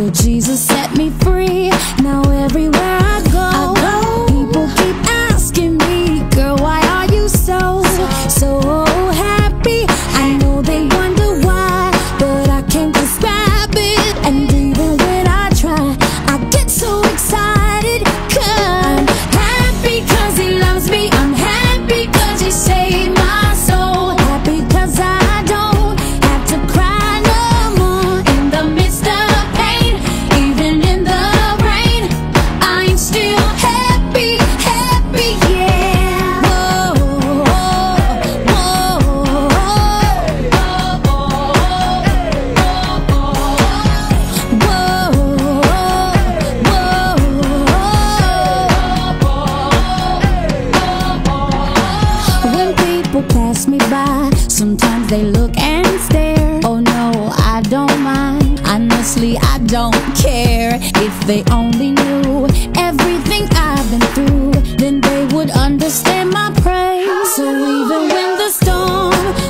Well, Jesus set me free. Now everywhere I go, people keep asking me, girl, why are you so happy? I know they wonder why, but I can't describe it. And even when I try, I get so excited. 'Cause I'm happy 'cause he loves me. I'm happy 'cause he saved my soul. Happy 'cause I don't have to cry no more in the midst of pain. Even in the rain, I'm still happy, happy, yeah. Whoa, whoa, whoa, When people pass me by, sometimes they look and stare. Oh no, I don't mind. Honestly, I don't care. If they only knew everything I've been through, then they would understand my praise. So even when the storm